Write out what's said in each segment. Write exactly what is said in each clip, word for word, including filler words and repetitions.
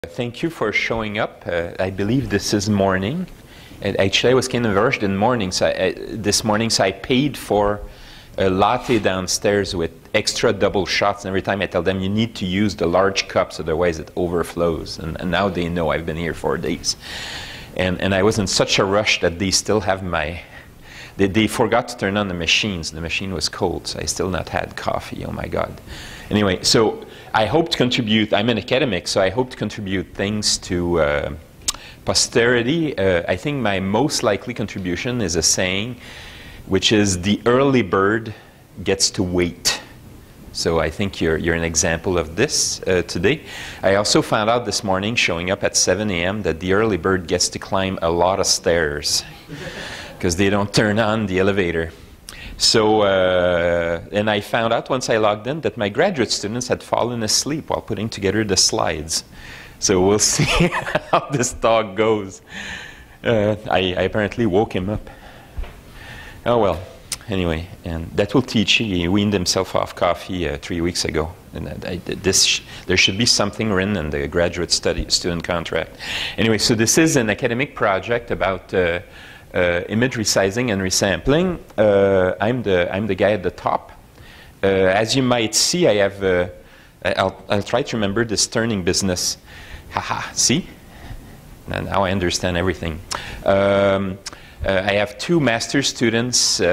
Thank you for showing up. Uh, I believe this is morning. And actually, I was kind of rushed in the morning, so I, this morning, so I paid for a latte downstairs with extra double shots. And every time I tell them, you need to use the large cups, otherwise it overflows. And, and now they know I've been here four days. And, and I was in such a rush that they still have my... They, they forgot to turn on the machines. The machine was cold, so I still not had coffee. Oh, my God. Anyway, so I hope to contribute. I'm an academic, so I hope to contribute things to uh, posterity. Uh, I think my most likely contribution is a saying, which is the early bird gets to wait. So I think you're, you're an example of this uh, today. I also found out this morning, showing up at seven A M, that the early bird gets to climb a lot of stairs because they don't turn on the elevator. So, uh, and I found out once I logged in that my graduate students had fallen asleep while putting together the slides. So we'll see how this talk goes. Uh, I, I apparently woke him up. Oh well, anyway, and that will teach. He weaned himself off coffee uh, three weeks ago. And I, this sh there should be something written in the graduate study student contract. Anyway, so this is an academic project about uh, Uh, image resizing and resampling. Uh, I'm the I'm the guy at the top. Uh, as you might see, I have. Uh, I'll I'll try to remember this turning business. Haha. See? And now I understand everything. Um, uh, I have two master students uh,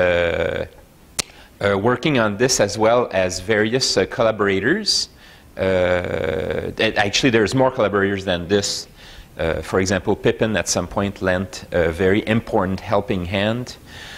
uh, working on this, as well as various uh, collaborators. Uh, actually, there's more collaborators than this. Uh, for example, Pippin at some point lent a very important helping hand.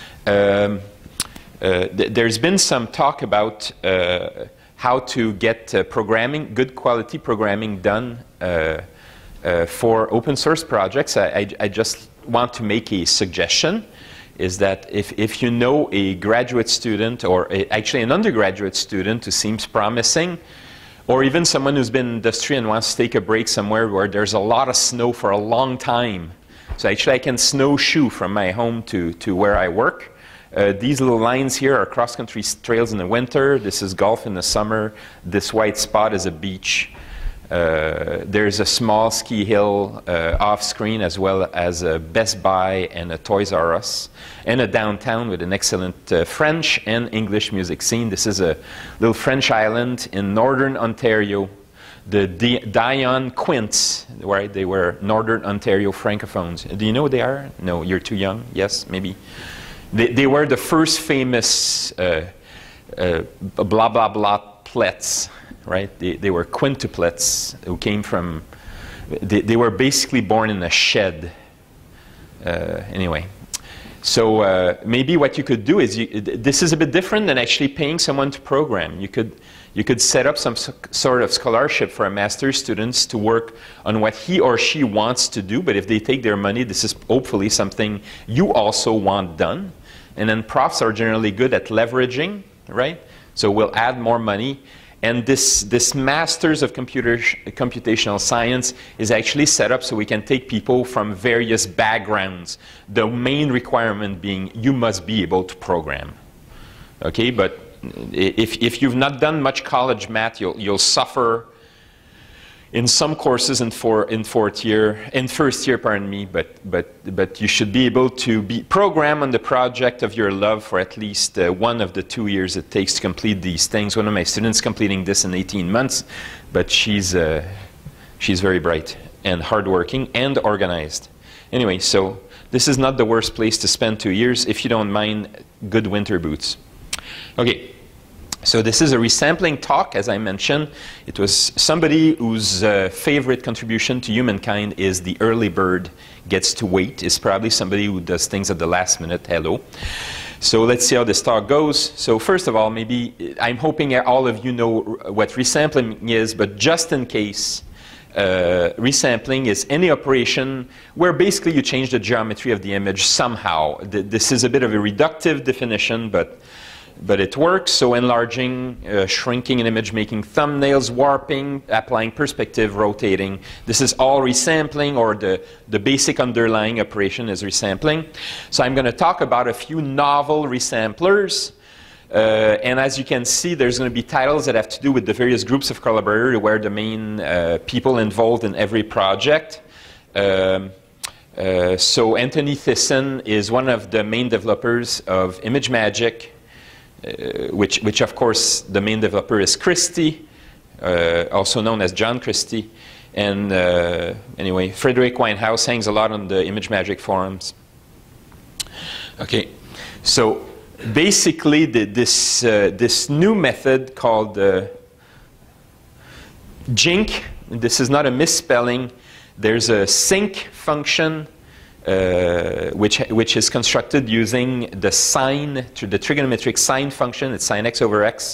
Um, uh, th there's been some talk about uh, how to get uh, programming, good quality programming done uh, uh, for open source projects. I, I, I just want to make a suggestion, is that if, if you know a graduate student, or a, actually an undergraduate student who seems promising, or even someone who's been in industry and wants to take a break somewhere where there's a lot of snow for a long time. So actually I can snowshoe from my home to, to where I work. Uh, these little lines here are cross-country trails in the winter. This is golf in the summer. This white spot is a beach. Uh, there's a small ski hill uh, off-screen, as well as a Best Buy and a Toys R Us, and a downtown with an excellent uh, French and English music scene. This is a little French island in northern Ontario. The D Dion Quints, right? They were northern Ontario francophones. Do you know who they are? No, you're too young. Yes, maybe. They, they were the first famous uh, uh, blah, blah, blah plets. Right? They, they were quintuplets who came from, they, they were basically born in a shed. Uh, anyway, so uh, maybe what you could do is, you, this is a bit different than actually paying someone to program. You could, you could set up some sort of scholarship for a master's students to work on what he or she wants to do, but if they take their money, this is hopefully something you also want done. And then profs are generally good at leveraging, right? So we'll add more money. And this, this Masters of Computer Computational Science is actually set up so we can take people from various backgrounds. The main requirement being you must be able to program. Okay, but if, if you've not done much college math, you'll, you'll suffer in some courses in, for, in fourth year, in first year, pardon me, but, but, but you should be able to be program on the project of your love for at least uh, one of the two years it takes to complete these things. One of my students completing this in eighteen months, but she's, uh, she's very bright and hardworking and organized. Anyway, so this is not the worst place to spend two years if you don't mind good winter boots. Okay. So this is a resampling talk, as I mentioned. It was somebody whose uh, favorite contribution to humankind is the early bird gets to wait. It's probably somebody who does things at the last minute. Hello. So let's see how this talk goes. So first of all, maybe I'm hoping all of you know what resampling is, but just in case, uh, resampling is any operation where basically you change the geometry of the image somehow. This is a bit of a reductive definition, but But it works. So enlarging, uh, shrinking an image, making thumbnails, warping, applying perspective, rotating. This is all resampling, or the, the basic underlying operation is resampling. So I'm going to talk about a few novel resamplers Uh, and as you can see, there's going to be titles that have to do with the various groups of collaborators who are the main uh, people involved in every project. Um, uh, so Anthony Thyssen is one of the main developers of ImageMagick, uh, which, which of course the main developer is Christie, uh, also known as John Christie. And uh, anyway, Frederick Winehouse hangs a lot on the ImageMagick forums. Okay, so basically, the, this, uh, this new method called uh, Jink, this is not a misspelling. There's a sync function uh, which, which is constructed using the sine, the trigonometric sine function. It's sine x over x.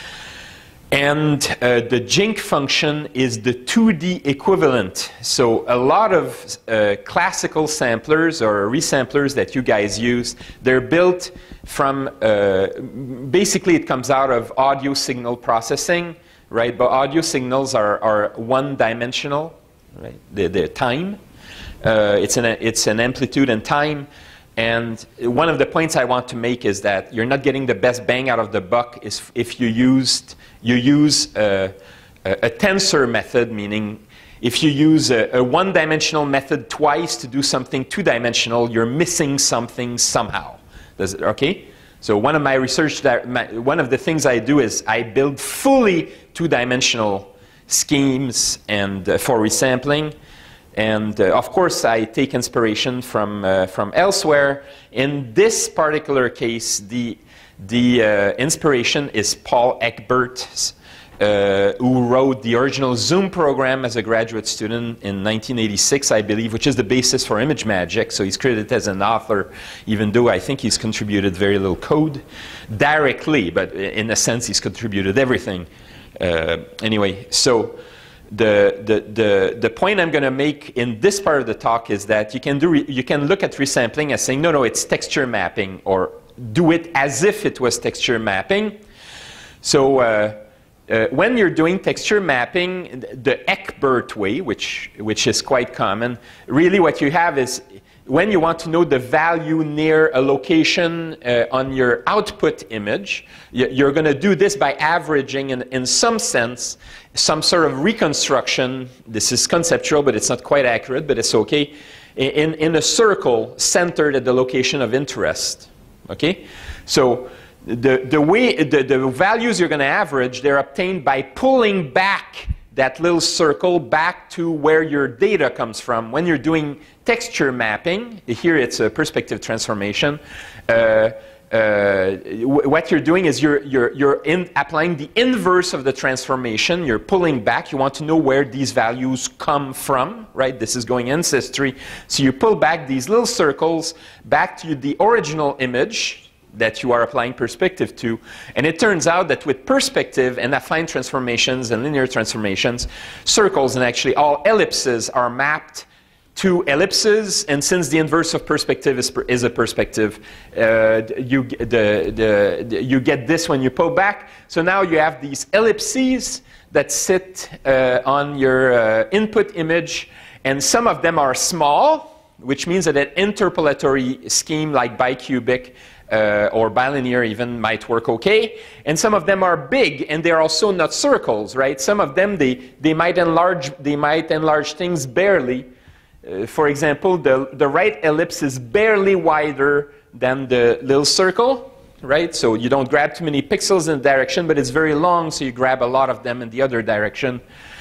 And uh, the Jink function is the two D equivalent. So a lot of uh, classical samplers or resamplers that you guys use, they're built from, uh, basically it comes out of audio signal processing, right? But audio signals are, are one-dimensional, right? They're, they're time. Uh, it's, an, it's an amplitude and time. And one of the points I want to make is that you're not getting the best bang out of the buck is if you used you use a, a, a tensor method, meaning if you use a, a one-dimensional method twice to do something two-dimensional, you're missing something somehow. Does it, okay? So one of my research, that my, one of the things I do is I build fully two-dimensional schemes and uh, for resampling. And uh, of course, I take inspiration from, uh, from elsewhere. In this particular case, the, the uh, inspiration is Paul Eckbert, uh, who wrote the original Zoom program as a graduate student in nineteen eighty-six, I believe, which is the basis for ImageMagick. So he's credited as an author, even though I think he's contributed very little code directly, but in a sense, he's contributed everything. Uh, anyway, so The, the, the, the point I'm going to make in this part of the talk is that you can, do re you can look at resampling as saying, no, no, it's texture mapping, or do it as if it was texture mapping. So uh, uh, when you're doing texture mapping, the Eckbert way, which, which is quite common, really what you have is when you want to know the value near a location uh, on your output image, you're going to do this by averaging, in, in some sense, some sort of reconstruction. This is conceptual, but it's not quite accurate, but it's okay, in, in a circle centered at the location of interest. Okay? So the, the, way, the, the values you're going to average, they're obtained by pulling back that little circle back to where your data comes from. When you're doing texture mapping, here it's a perspective transformation, uh, uh, what you're doing is you're, you're, you're in applying the inverse of the transformation. You're pulling back. You want to know where these values come from, right? This is going ancestry. So you pull back these little circles back to the original image that you are applying perspective to. And it turns out that with perspective and affine transformations and linear transformations, circles and actually all ellipses are mapped to ellipses. And since the inverse of perspective is, per, is a perspective, uh, you, the, the, the, you get this when you pull back. So now you have these ellipses that sit uh, on your uh, input image. And some of them are small, which means that an interpolatory scheme like bicubic Uh, or bilinear even might work okay. And some of them are big, and they're also not circles, right? Some of them, they, they, might, enlarge, they might enlarge things barely. Uh, for example, the, the right ellipse is barely wider than the little circle, right? So you don't grab too many pixels in a direction, but it's very long, so you grab a lot of them in the other direction.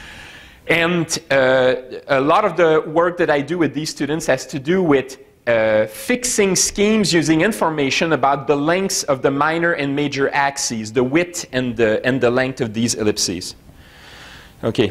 And uh, a lot of the work that I do with these students has to do with Uh, fixing schemes using information about the lengths of the minor and major axes, the width and the, and the length of these ellipses. Okay.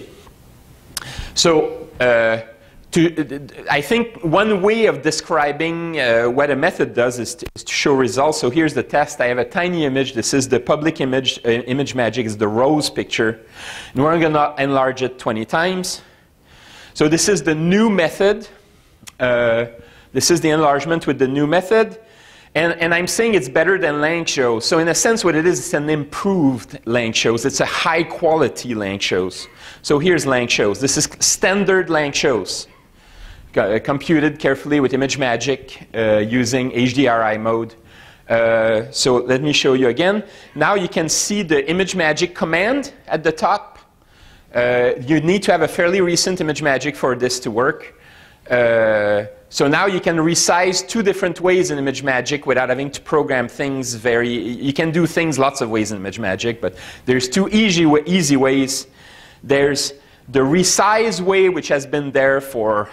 So, uh, to, I think one way of describing uh, what a method does is to, is to show results. So here's the test. I have a tiny image. This is the public image. Uh, ImageMagick is the rose picture. And we're going to enlarge it twenty times. So this is the new method. Uh, This is the enlargement with the new method. And, and I'm saying it's better than Langshos. So in a sense, what it is, it's an improved Langshos. It's a high-quality Langshos. So here's Langshos. This is standard Langshos, computed carefully with ImageMagick uh, using H D R I mode. Uh, so let me show you again. Now you can see the ImageMagick command at the top. Uh, you need to have a fairly recent ImageMagick for this to work. Uh, so now you can resize two different ways in ImageMagick without having to program things very... You can do things lots of ways in ImageMagick, but there's two easy, easy ways. There's the resize way, which has been there for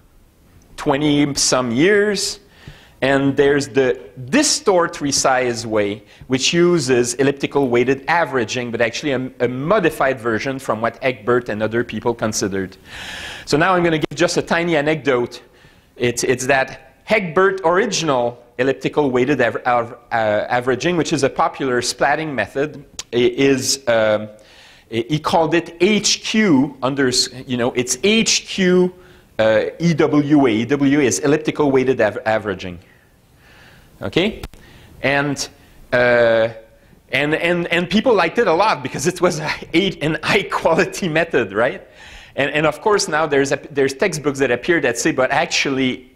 twenty some years. And there's the distort resize way, which uses elliptical weighted averaging, but actually a, a modified version from what Egbert and other people considered. So now I'm going to give just a tiny anecdote. It's, it's that Egbert original elliptical weighted av av uh, averaging, which is a popular splatting method, is uh, he called it H Q under, you know, it's H Q uh, E W A. E W A is elliptical weighted av averaging. Okay, and uh, and and and people liked it a lot because it was a, an high quality method, right? And and of course now there's a, there's textbooks that appear that say, but actually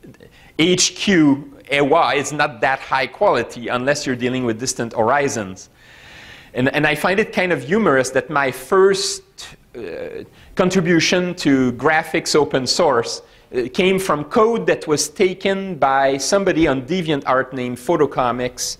H Q A Y is not that high quality unless you're dealing with distant horizons. And and I find it kind of humorous that my first uh, contribution to graphics open source came from code that was taken by somebody on DeviantArt named Photocomics.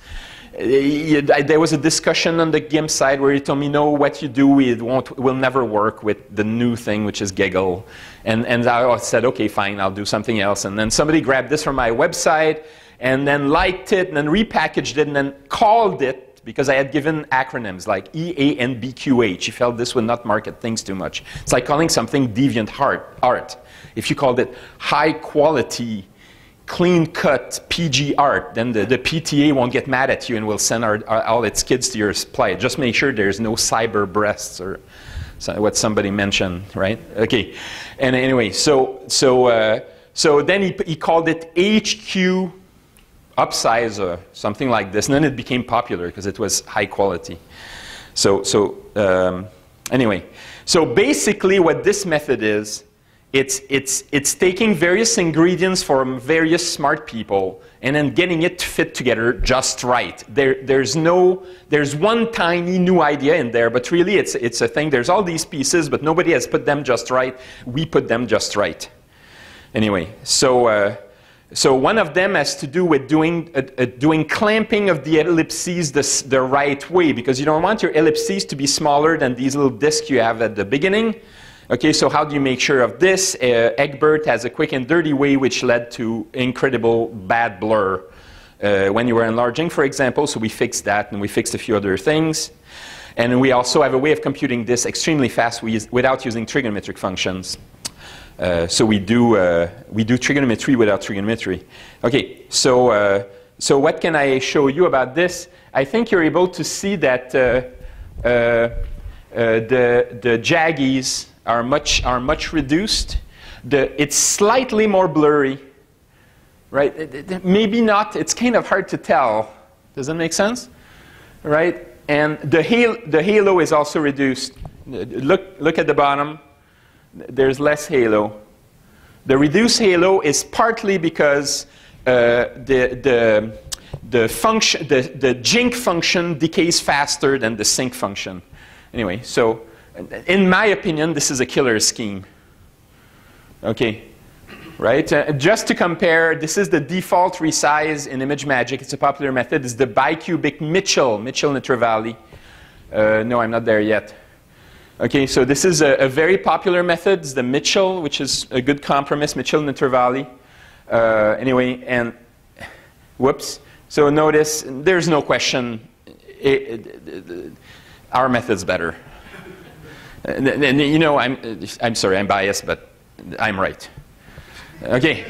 Uh, there was a discussion on the GIMP side where he told me, no, what you do, it won't, will never work with the new thing, which is Giggle. And, and I said, okay, fine, I'll do something else. And then somebody grabbed this from my website and then liked it and then repackaged it and then called it, because I had given acronyms like E A N B Q H. He felt this would not market things too much. It's like calling something DeviantArt. If you called it high quality, clean cut P G art, then the, the P T A won't get mad at you and will send our, our, all its kids to your supply. Just make sure there's no cyber breasts or so, what somebody mentioned, right? Okay. And anyway, so so uh, so then he, he called it H Q upsize or something like this, and then it became popular because it was high quality. So so um, anyway, so basically what this method is, It's, it's, it's taking various ingredients from various smart people and then getting it to fit together just right. There, there's, no, there's one tiny new idea in there, but really it's, it's a thing. There's all these pieces, but nobody has put them just right. We put them just right. Anyway, so, uh, so one of them has to do with doing, uh, uh, doing clamping of the ellipses the, the right way, because you don't want your ellipses to be smaller than these little discs you have at the beginning. Okay, so how do you make sure of this? Uh, Egbert has a quick and dirty way which led to incredible bad blur uh, when you were enlarging, for example. So we fixed that, and we fixed a few other things. And we also have a way of computing this extremely fast without using trigonometric functions. Uh, so we do, uh, we do trigonometry without trigonometry. Okay, so, uh, so what can I show you about this? I think you're able to see that uh, uh, uh, the, the jaggies are much, are much reduced. The, it's slightly more blurry, right? It, it, maybe not. It's kind of hard to tell. Does that make sense? Right? And the halo, the halo is also reduced. Look, look at the bottom. There's less halo. The reduced halo is partly because uh, the, the, the, function, the, the jink function decays faster than the sync function. Anyway, so in my opinion, this is a killer scheme. Okay, right? Uh, just to compare, this is the default resize in ImageMagick. It's a popular method. It's the bicubic Mitchell, Mitchell-Netravali. Uh, no, I'm not there yet. Okay, so this is a, a very popular method. It's the Mitchell, which is a good compromise, Mitchell-Netravali. Uh, anyway, and whoops. So notice, there's no question, it, it, it, our method's better. And, and you know, I'm, I'm sorry, I'm biased, but I'm right. Okay,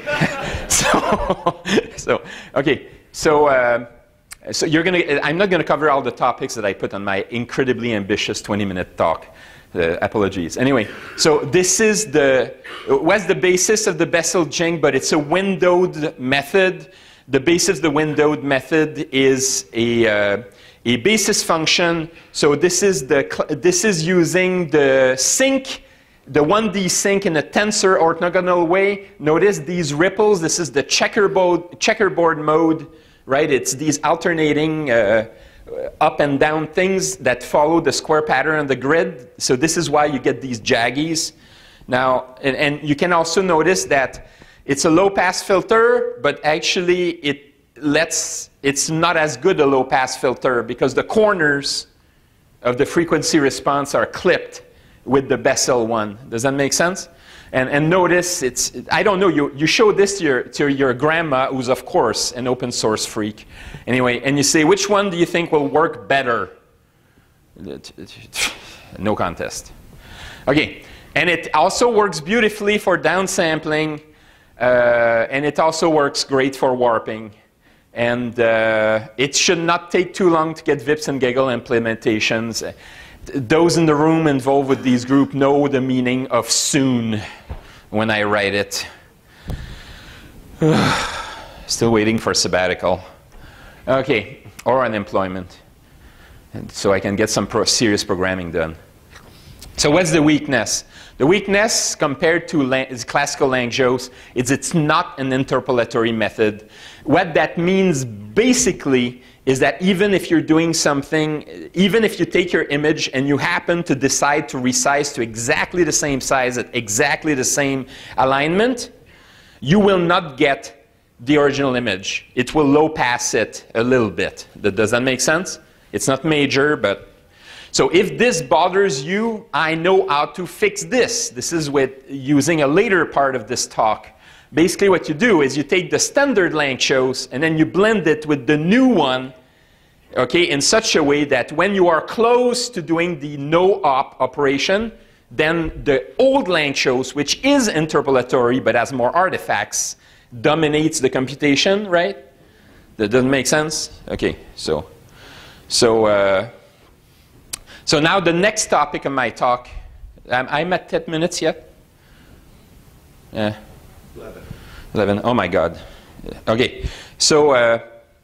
so, so, okay, so, uh, so you're gonna, I'm not gonna cover all the topics that I put on my incredibly ambitious twenty minute talk. Uh, apologies. Anyway, so this is the, was the basis of the Bessel jink, but it's a windowed method. The basis of the windowed method is a, uh, a basis function. So this is, the, this is using the sync, the one D sync in a tensor orthogonal way. Notice these ripples. This is the checkerboard, checkerboard mode right? It's these alternating uh, up and down things that follow the square pattern on the grid. So this is why you get these jaggies. Now, and, and you can also notice that it's a low-pass filter, but actually it lets, it's not as good a low-pass filter because the corners of the frequency response are clipped with the Bessel one. Does that make sense? And, and notice, it's, I don't know, you, you show this to your, to your grandma, who's of course an open source freak. Anyway, and you say, which one do you think will work better? No contest. Okay, and it also works beautifully for downsampling, uh, and it also works great for warping. And uh, it should not take too long to get Vips and Giggle implementations. Those in the room involved with these groups know the meaning of soon when I write it. Still waiting for sabbatical. Okay, or unemployment. And so I can get some pro serious programming done. So what's the weakness? The weakness compared to classical Langevos is it's not an interpolatory method. What that means basically is that even if you're doing something, even if you take your image and you happen to decide to resize to exactly the same size at exactly the same alignment, you will not get the original image. It will low pass it a little bit. Does that make sense? It's not major, but... So if this bothers you, I know how to fix this. This is with using a later part of this talk. Basically what you do is you take the standard Langevos and then you blend it with the new one, okay, in such a way that when you are close to doing the no-op operation, then the old Langevos, which is interpolatory but has more artifacts, dominates the computation, right? That doesn't make sense? Okay, so, so, uh, so now the next topic of my talk, um, I'm at ten minutes yet? Yeah. eleven. eleven, oh my God. Okay, so, uh,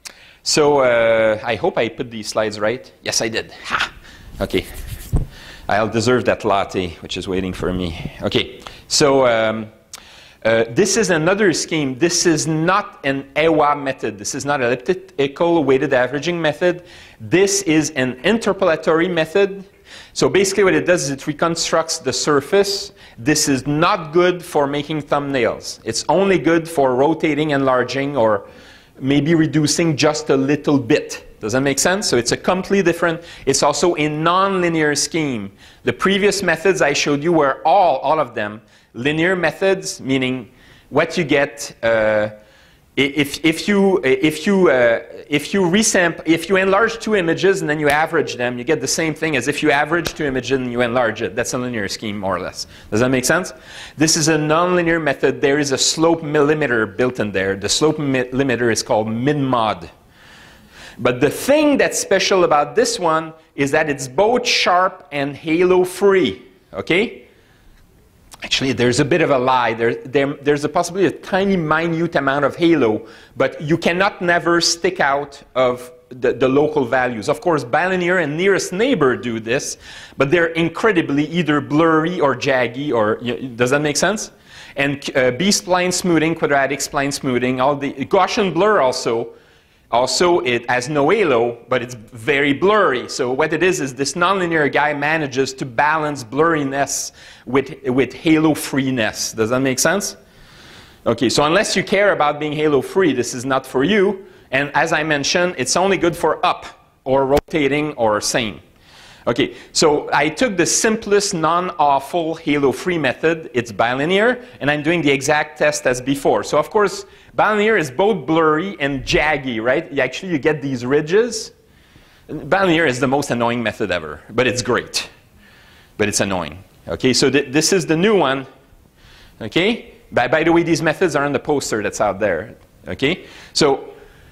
so uh, I hope I put these slides right. Yes, I did. Ha! Okay, I'll deserve that latte, which is waiting for me. Okay, so um, uh, this is another scheme. This is not an E W A method. This is not an elliptical weighted averaging method. This is an interpolatory method. So basically what it does is it reconstructs the surface. This is not good for making thumbnails. It's only good for rotating, enlarging, or maybe reducing just a little bit. Does that make sense? So it's a completely different, it's also a non-linear scheme. The previous methods I showed you were all, all of them, linear methods, meaning what you get, uh, if, if you, if you, uh, if you resample, if you enlarge two images and then you average them, you get the same thing as if you average two images and you enlarge it. That's a linear scheme, more or less. Does that make sense? This is a non-linear method. There is a slope limiter built in there. The slope limiter is called min-mod. But the thing that's special about this one is that it's both sharp and halo-free, okay? Actually, there's a bit of a lie. There, there, there's a possibly a tiny, minute amount of halo, but you cannot never stick out of the, the local values. Of course, bilinear and nearest neighbor do this, but they're incredibly either blurry or jaggy, or, does that make sense? And uh, B-spline smoothing, quadratic spline smoothing, all the Gaussian blur also, Also, it has no halo, but it's very blurry. So what it is is this nonlinear guy manages to balance blurriness with, with halo-freeness. Does that make sense? Okay, so unless you care about being halo-free, this is not for you. And as I mentioned, it's only good for up, or rotating, or same. Okay, so I took the simplest non-awful halo-free method. It's bilinear, and I'm doing the exact test as before. So of course, bilinear is both blurry and jaggy, right? You actually, you get these ridges. Bilinear is the most annoying method ever, but it's great. But it's annoying. Okay, so th this is the new one. Okay, by, by the way, these methods are on the poster that's out there. Okay, so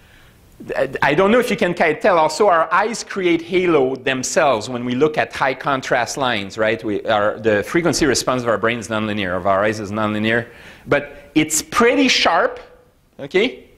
I don't know if you can kind of tell. Also, our eyes create halo themselves when we look at high contrast lines, right? We are, the frequency response of our brain is nonlinear, of our eyes is nonlinear. But it's pretty sharp, okay?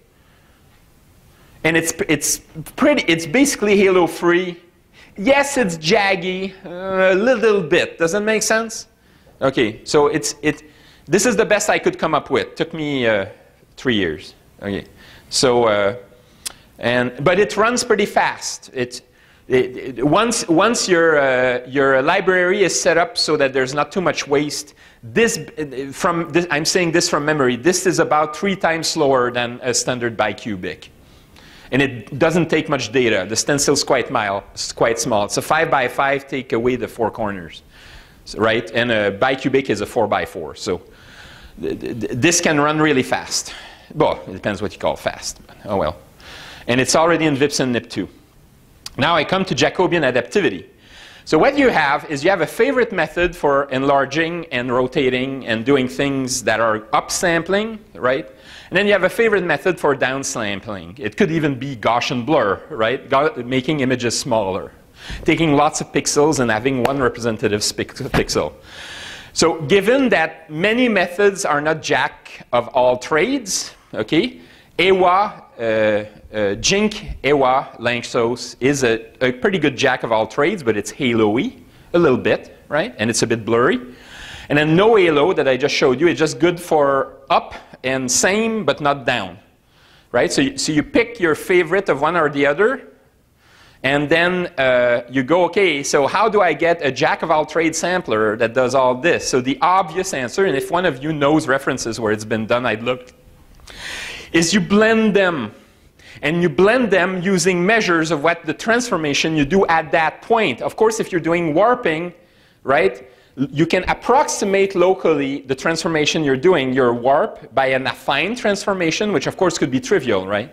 And it's, it's, pretty, it's basically halo-free. Yes, it's jaggy, uh, a little bit. Does that make sense? Okay, so it's, it, this is the best I could come up with. Took me uh, three years. Okay, so... Uh, And, but it runs pretty fast. It, it, it, once once your, uh, your library is set up so that there's not too much waste, this, from this, I'm saying this from memory, this is about three times slower than a standard bicubic. And it doesn't take much data. The stencil is quite, mild, it's quite small. It's a five by five, take away the four corners, right? And a bicubic is a four by four. So th th this can run really fast. Well, it depends what you call fast. But oh well. And it's already in V I P S and N I P two. Now I come to Jacobian adaptivity. So what you have is you have a favorite method for enlarging and rotating and doing things that are upsampling, right? And then you have a favorite method for downsampling. It could even be Gaussian blur, right? Making images smaller. Taking lots of pixels and having one representative pixel. So given that many methods are not jack of all trades, okay, E W A, uh, uh, Jink, E W A, Lanczos is a, a pretty good jack of all trades, but it's halo-y a little bit, right? And it's a bit blurry. And then no halo that I just showed you is just good for up and same, but not down, right? So you, so you pick your favorite of one or the other, and then uh, you go, okay, so how do I get a jack of all trades sampler that does all this? So the obvious answer, and if one of you knows references where it's been done, I'd look, is you blend them. And you blend them using measures of what the transformation you do at that point. Of course, if you're doing warping, right, you can approximate locally the transformation you're doing, your warp, by an affine transformation, which of course could be trivial, right?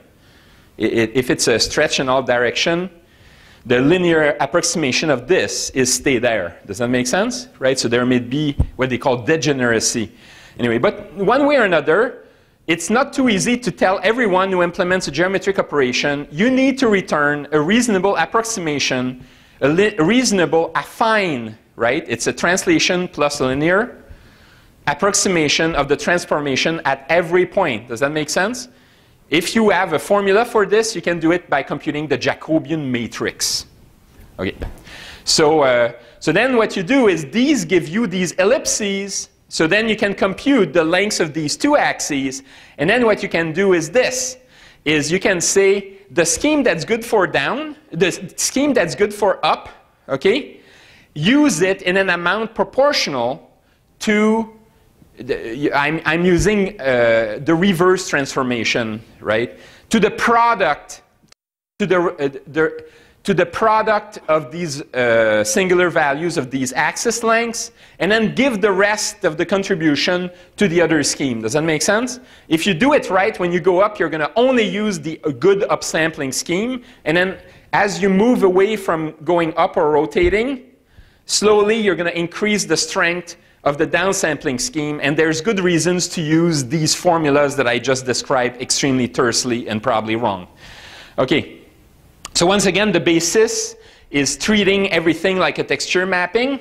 If it's a stretch in all direction, the linear approximation of this is stay there. Does that make sense? Right? So there may be what they call degeneracy. Anyway, but one way or another, it's not too easy to tell everyone who implements a geometric operation, you need to return a reasonable approximation, a, a reasonable affine, right? It's a translation plus a linear approximation of the transformation at every point. Does that make sense? If you have a formula for this, you can do it by computing the Jacobian matrix. Okay. So, uh, so then what you do is these give you these ellipses. So then you can compute the lengths of these two axes. And then what you can do is this, is you can say the scheme that's good for down, the scheme that's good for up, okay, use it in an amount proportional to, the, I'm, I'm using uh, the reverse transformation, right, to the product, to the, uh, the, to the product of these uh, singular values of these axis lengths, and then give the rest of the contribution to the other scheme. Does that make sense? If you do it right, when you go up, you're going to only use the a good upsampling scheme, and then as you move away from going up or rotating, slowly you're going to increase the strength of the downsampling scheme, and there's good reasons to use these formulas that I just described extremely tersely and probably wrong. Okay. So once again, the basis is treating everything like a texture mapping,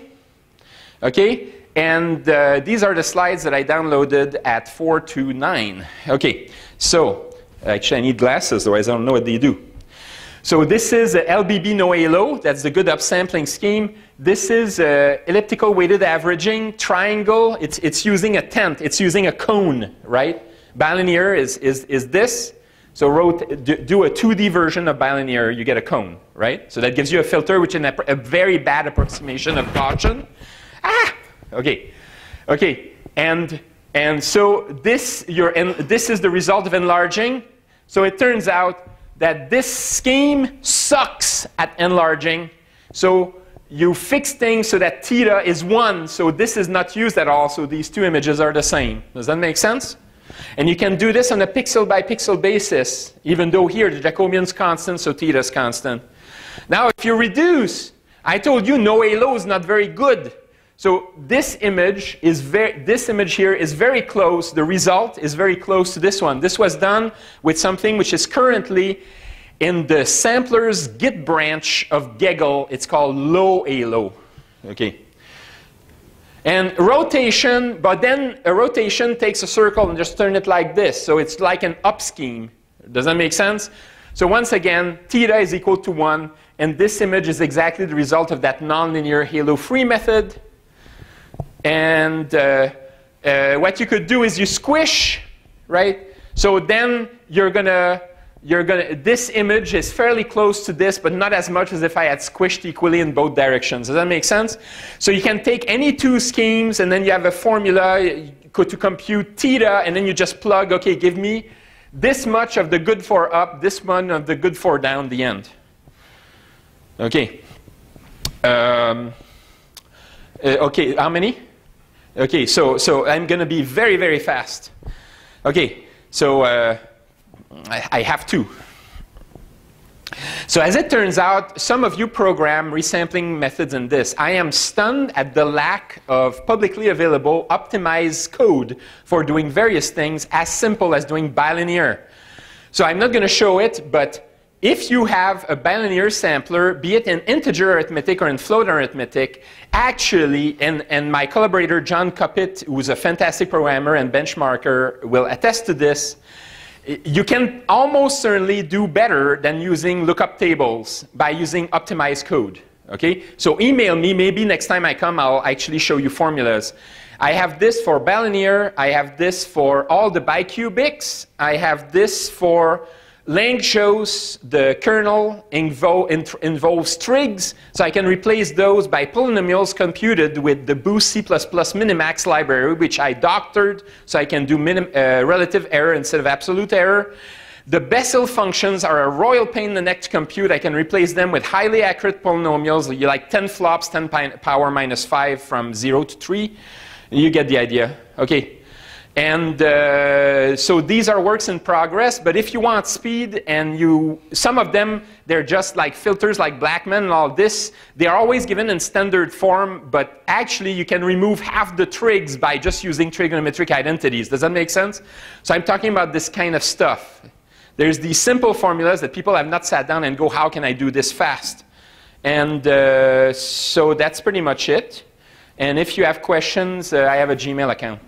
okay? And uh, these are the slides that I downloaded at four two nine. Okay, so actually I need glasses, otherwise I don't know what they do. So this is a L B B no halo, that's the good upsampling scheme. This is uh, elliptical weighted averaging, triangle, it's, it's using a tent, it's using a cone, right? Bilinear is, is, is this. So rot do a two D version of bilinear, you get a cone, right? So that gives you a filter, which is a, a very bad approximation of Gaussian. Ah, okay, okay, and and so this your this is the result of enlarging. So it turns out that this scheme sucks at enlarging. So you fix things so that theta is one. So this is not used at all. So these two images are the same. Does that make sense? And you can do this on a pixel by pixel basis, even though here the Jacobian's constant, so theta is constant. Now if you reduce, I told you no halo is not very good. So this image is very, this image here is very close, the result is very close to this one. This was done with something which is currently in the sampler's Git branch of Gegel. It's called low halo. Okay. And rotation, but then a rotation takes a circle and just turn it like this. So it's like an up scheme. Does that make sense? So once again, theta is equal to one. And this image is exactly the result of that nonlinear halo-free method. And uh, uh, what you could do is you squish, right? So then you're going to you're gonna, this image is fairly close to this, but not as much as if I had squished equally in both directions. Does that make sense? So you can take any two schemes, and then you have a formula to compute theta, and then you just plug, okay, give me this much of the good for up, this one of the good for down the end. Okay. Um, uh, okay, how many? Okay, so, so I'm going to be very, very fast. Okay, so uh, I, I have two. So as it turns out, some of you program resampling methods in this. I am stunned at the lack of publicly available optimized code for doing various things as simple as doing bilinear. So I'm not going to show it, but if you have a bilinear sampler, be it in integer arithmetic or in float arithmetic, actually, and, and my collaborator John Coppett, who's a fantastic programmer and benchmarker, will attest to this, you can almost certainly do better than using lookup tables by using optimized code. Okay? So email me, maybe next time I come I'll actually show you formulas. I have this for bilinear, I have this for all the bicubics, I have this for length shows the kernel invo involves trigs, so I can replace those by polynomials computed with the Boost C plus plus Minimax library, which I doctored, so I can do minim uh, relative error instead of absolute error. The Bessel functions are a royal pain in the neck to compute. I can replace them with highly accurate polynomials, you like ten flops, ten power minus five from zero to three. You get the idea. Okay. And uh, so these are works in progress, but if you want speed and you, some of them, they're just like filters like Blackman and all this, they are always given in standard form, but actually you can remove half the trigs by just using trigonometric identities. Does that make sense? So I'm talking about this kind of stuff. There's these simple formulas that people have not sat down and go, how can I do this fast? And uh, so that's pretty much it. And if you have questions, uh, I have a Gmail account.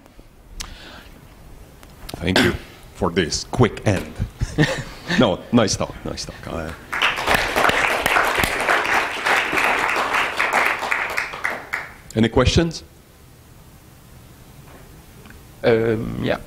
Thank you for this quick end. No, nice talk, nice talk. Uh, any questions? Um, yeah.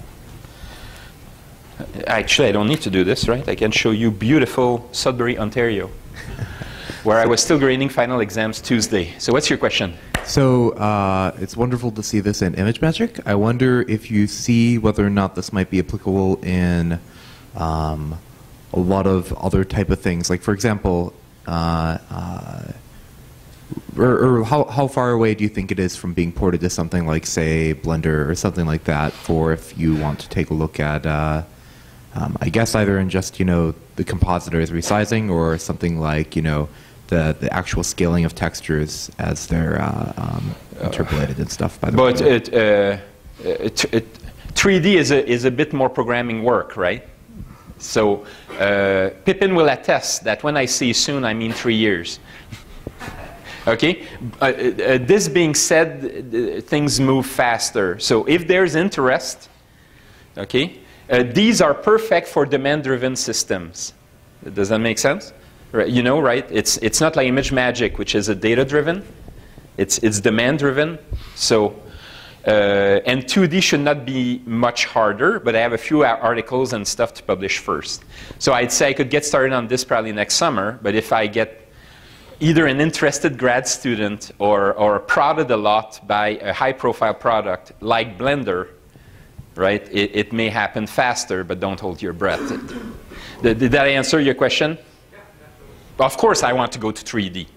Actually, I don't need to do this, right? I can show you beautiful Sudbury, Ontario, where I was still grading final exams Tuesday. So what's your question? So uh, it's wonderful to see this in ImageMagick. I wonder if you see whether or not this might be applicable in um, a lot of other type of things. Like, for example, uh, uh, or, or how, how far away do you think it is from being ported to something like, say, Blender or something like that, for if you want to take a look at, uh, um, I guess, either in just, you know, the compositors resizing, or something like, you know, The, the actual scaling of textures as they're uh, um, interpolated and stuff. By the but way. It, uh, it, it, three D is a, is a bit more programming work, right? So uh, Pippin will attest that when I say soon, I mean three years. Okay? Uh, uh, this being said, uh, things move faster. So if there's interest, okay, uh, these are perfect for demand-driven systems. Does that make sense? Right, you know, right? It's it's not like ImageMagick, which is a data-driven. It's it's demand-driven. So, uh, and two D should not be much harder. But I have a few articles and stuff to publish first. So I'd say I could get started on this probably next summer. But if I get either an interested grad student or or prodded a lot by a high-profile product like Blender, right? It, it may happen faster. But don't hold your breath. Did, did that answer your question? Of course, I want to go to three D.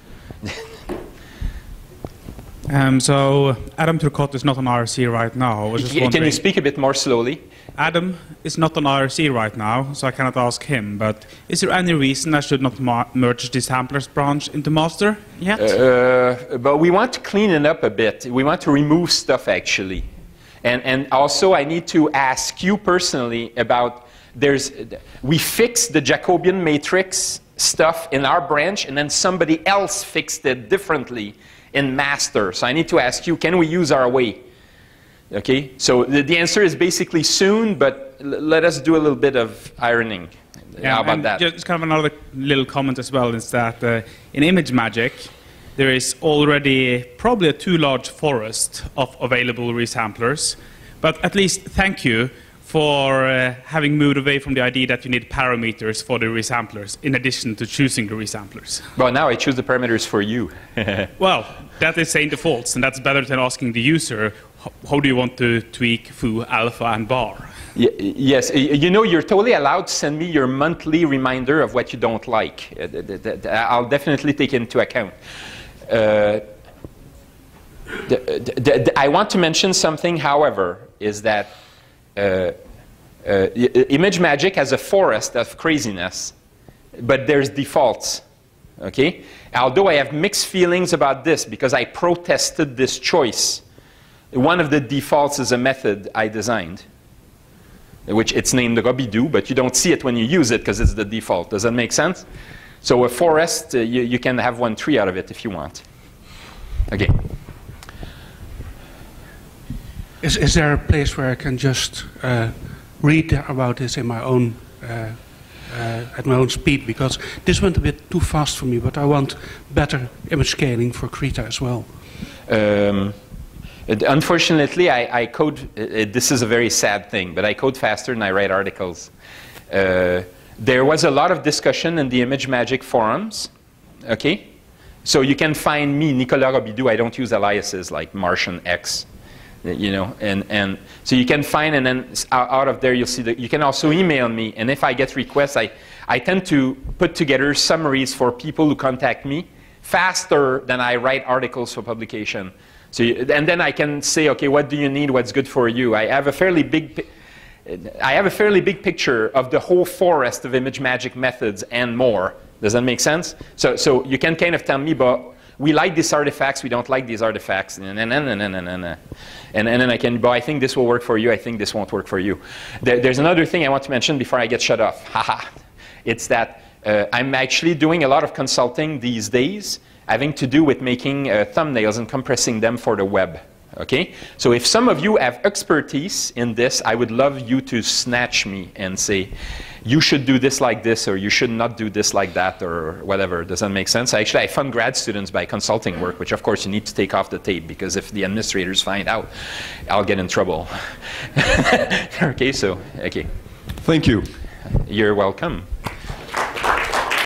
um, so Adam Turcotte is not on R C right now. I was just Can you speak a bit more slowly? Adam is not on R C right now, so I cannot ask him. But is there any reason I should not merge the samplers branch into master yet? Uh, but we want to clean it up a bit. We want to remove stuff, actually. And, and also, I need to ask you personally about, there's, we fixed the Jacobian matrix stuff in our branch, and then somebody else fixed it differently in master. So I need to ask you, can we use our way? Okay, so the, the answer is basically soon, but l let us do a little bit of ironing. Yeah, How about and that? Just kind of another little comment as well is that uh, in ImageMagick, there is already probably a too large forest of available resamplers. But at least thank you for uh, having moved away from the idea that you need parameters for the resamplers in addition to choosing the resamplers. Well, now I choose the parameters for you. Well, that is saying defaults, and that's better than asking the user, how do you want to tweak foo, alpha, and bar? Y yes, you know, you're totally allowed to send me your monthly reminder of what you don't like. Uh, I'll definitely take into account. Uh, the, the, the, I want to mention something, however, is that uh, uh, ImageMagick has a forest of craziness, but there's defaults. Okay? Although I have mixed feelings about this because I protested this choice. One of the defaults is a method I designed, which it's named Robidoo, but you don't see it when you use it because it's the default. Does that make sense? So a forest, uh, you, you can have one tree out of it if you want. Okay. Is, is there a place where I can just uh, read about this in my own, uh, uh, at my own speed? Because this went a bit too fast for me, but I want better image scaling for Krita as well. Um, it, unfortunately, I, I code, uh, this is a very sad thing, but I code faster than I write articles. Uh, there was a lot of discussion in the ImageMagick forums, okay? So you can find me, Nicolas Robidoo. I don't use aliases like Martian X. You know, and, and so you can find, and then out of there you'll see that you can also email me, and if I get requests, I, I tend to put together summaries for people who contact me faster than I write articles for publication. So you, and then I can say, okay, what do you need, what's good for you? I have a fairly big, I have a fairly big picture of the whole forest of ImageMagick methods and more. Does that make sense? So, so you can kind of tell me, but we like these artifacts, we don't like these artifacts, and then, and, and, and, and, and, and, and then I can, but I think this will work for you, I think this won't work for you. There, there's another thing I want to mention before I get shut off. Haha. It's that uh, I'm actually doing a lot of consulting these days having to do with making uh, thumbnails and compressing them for the web. Okay? So if some of you have expertise in this, I would love you to snatch me and say, you should do this like this, or you should not do this like that, or whatever. Does that make sense? Actually, I fund grad students by consulting work, which of course you need to take off the tape, because if the administrators find out, I'll get in trouble. Okay, so, okay. Thank you. You're welcome.